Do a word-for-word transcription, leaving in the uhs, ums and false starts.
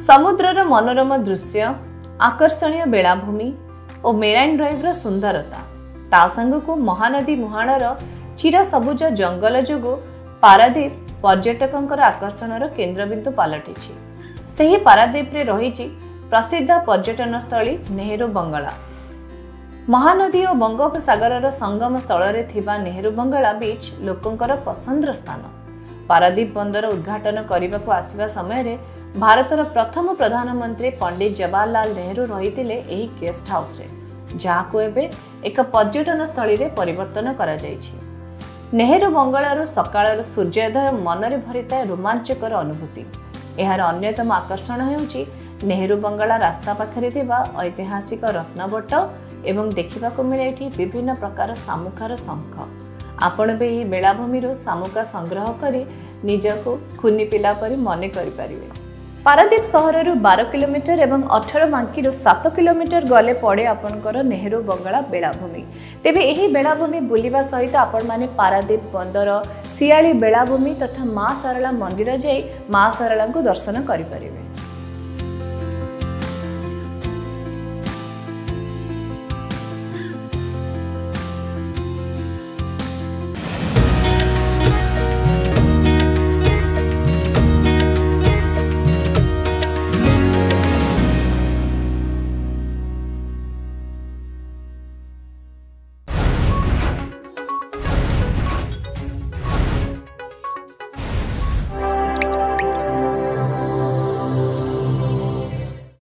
समुद्रर मनोरम दृश्य, आकर्षणीय बेलाभूमि और मेराइन ड्राइव्र सुंदरता ता संगको महानदी मुहाणर चिर सबुज जंगल जोगु पारादीप पर्यटकंकर आकर्षणर केन्द्रबिंदु पलटिछि। सेही पारादीप रे रहिछि प्रसिद्ध पर्यटन स्थली नेहरू बंगला। महानदी और बंगोपसागर संगम स्थल रे थिबा नेहरू बंगला बीच लोकंकर पसंदर स्थान। पारादीप बंदर उद्घाटन करने को आसिबा समय रे भारतर प्रथम प्रधानमंत्री पंडित जवाहरलाल नेहरू रहितिले एही गेस्ट हाउस रे, जहाको एबे एक पर्यटन स्थली रे परिवर्तन करा जायछि। नेहरू बंगलार सकाळर सूर्योदय मनरे भरिताए रोमांचकर अनुभूति। एहार अन्यतम आकर्षण हेउछि नेहरू बंगला रास्ता पाखरे थिबा ऐतिहासिक रत्नबट एवं देखिबाको मिले एठी विभिन्न प्रकार सामुखार शंख। आपण भी यही बेलाभूमि सामुका संग्रह करी निजको खुनी पिला परी मने करि परिबे। पारादीप सहर बारह किलोमीटर एवं अठारह बांकी सात किलोमीटर गले पड़े आपणकर नेहरू बंगला बेलाभूमि। तेबे एही बेलाभूमि बुलिबा सहित आपण माने पारादीप बंदर सियाली बेलाभूमि तथा माँ सारला मंदिर जाई माँ सारला को दर्शन करि परिबे।